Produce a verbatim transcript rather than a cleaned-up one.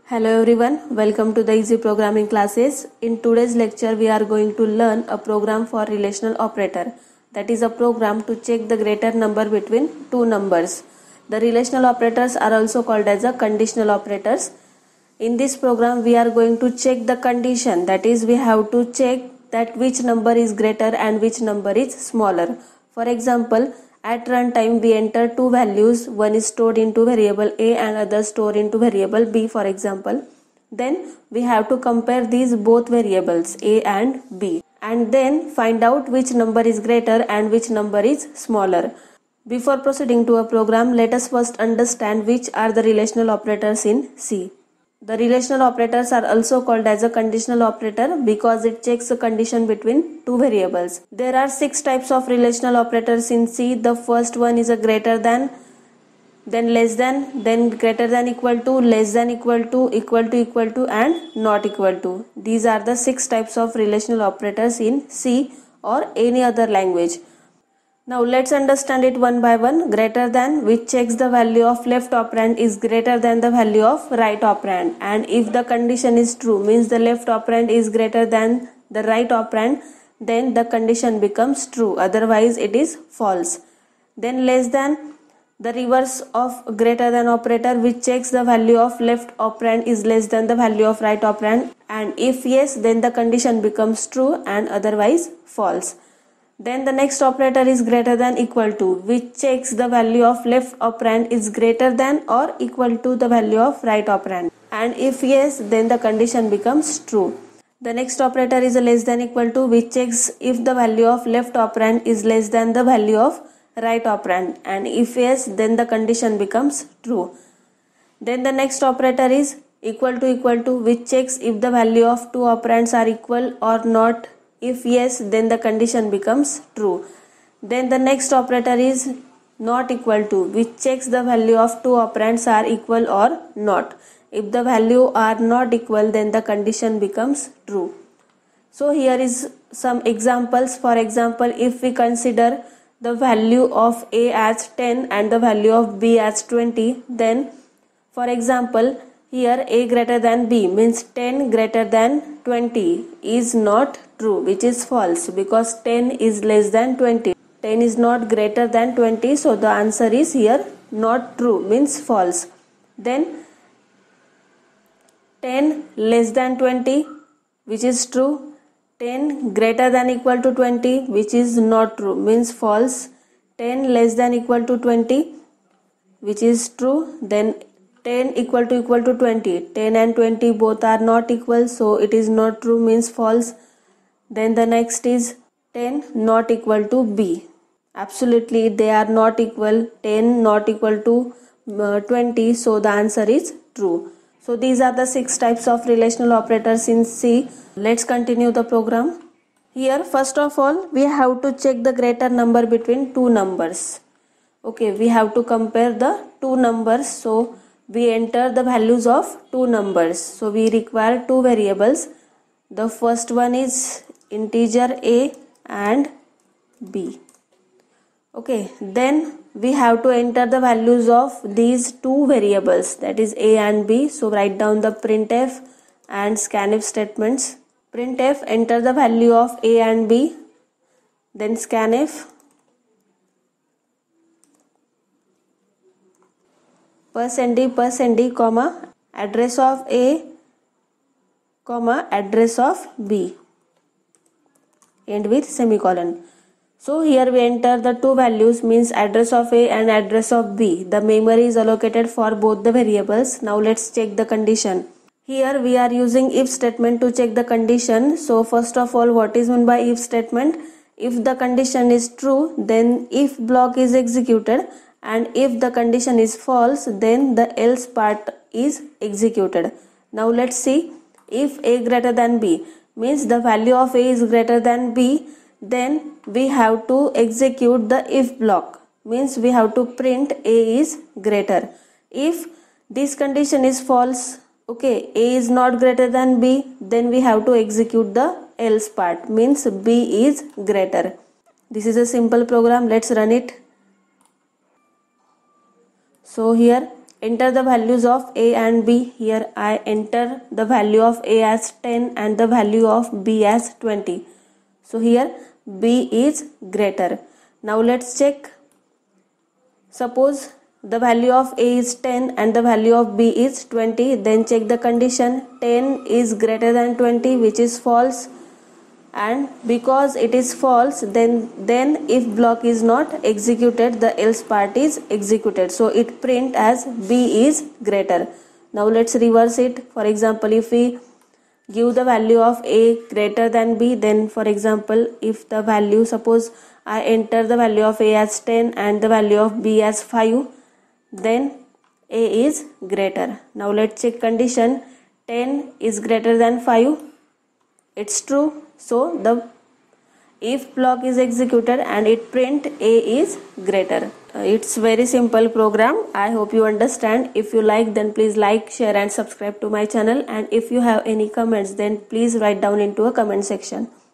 Hello everyone, welcome to the Easy Programming classes. In today's lecture, we are going to learn a program for relational operator. That is a program to check the greater number between two numbers. The relational operators are also called as a conditional operators. In this program, we are going to check the condition. That is, we have to check that which number is greater and which number is smaller. For example, at runtime, we enter two values. One is stored into variable A and other stored into variable B, for example. Then we have to compare these both variables A and B and then find out which number is greater and which number is smaller. Before proceeding to a program, let us first understand which are the relational operators in C. The relational operators are also called as a conditional operator because it checks a condition between two variables. There are six types of relational operators in C. The first one is a greater than, then less than, then greater than equal to, less than equal to, equal to equal to and not equal to. These are the six types of relational operators in C or any other language. Now let's understand it one by one. Greater than, which checks the value of left operand is greater than the value of right operand, and if the condition is true, means the left operand is greater than the right operand, then the condition becomes true, otherwise it is false. Then less than, the reverse of greater than operator, which checks the value of left operand is less than the value of right operand, and if yes, then the condition becomes true and otherwise false. Then the next operator is greater than equal to, which checks the value of left operand is greater than or equal to the value of right operand, and if yes, then the condition becomes true. The next operator is a less than equal to, which checks if the value of left operand is less than the value of right operand, and if yes, then the condition becomes true. Then the next operator is equal to equal to, which checks if the value of two operands are equal or not. If yes, then the condition becomes true. Then the next operator is not equal to, which checks the value of two operands are equal or not. If the value are not equal, then the condition becomes true. So here is some examples. For example, if we consider the value of A as ten and the value of B as twenty, then for example, here A greater than B means ten greater than twenty is not true, which is false, because ten is less than twenty. ten is not greater than twenty, so the answer is here not true, means false. Then ten less than twenty, which is true. ten greater than equal to twenty, which is not true, means false. ten less than equal to twenty, which is true. Then ten equal to equal to twenty. ten and twenty both are not equal, so it is not true, means false. Then the next is ten not equal to B. Absolutely they are not equal. ten not equal to uh, twenty, so the answer is true. So these are the six types of relational operators in C. Let's continue the program. Here first of all, we have to check the greater number between two numbers. Okay, we have to compare the two numbers. So we enter the values of two numbers. So we require two variables. The first one is integer A and B. Okay, then we have to enter the values of these two variables, that is A and B. So write down the printf and scanf statements. Printf, enter the value of A and B. Then scanf, percent d percent d comma address of A comma address of B, end with semicolon. So here we enter the two values, means address of A and address of B. The memory is allocated for both the variables. Now let's check the condition. Here we are using if statement to check the condition. So first of all, what is meant by if statement? If the condition is true, then if block is executed, and if the condition is false, then the else part is executed. Now let's see. If A greater than B means the value of A is greater than B, then we have to execute the if block, means we have to print A is greater. If this condition is false, okay, A is not greater than B, then we have to execute the else part, means B is greater. This is a simple program. Let's run it. So here enter the values of A and B. Here I enter the value of A as ten and the value of B as twenty. So here B is greater. Now let's check. Suppose the value of A is ten and the value of B is twenty. Then check the condition. ten is greater than twenty, which is false. And because it is false, then then if block is not executed, the else part is executed. So it print as B is greater. Now let's reverse it. For example, if we give the value of A greater than B, then for example, if the value, suppose I enter the value of A as ten and the value of B as five, then A is greater. Now let's check condition. ten is greater than five. It's true. So the if block is executed and it print A is greater. Uh, it's very simple program. I hope you understand. If you like, then please like, share and subscribe to my channel. And if you have any comments, then please write down into a comment section.